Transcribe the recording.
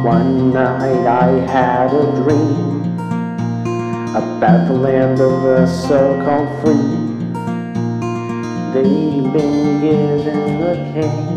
One night I had a dream about the land of the so-called free. They'd been given a king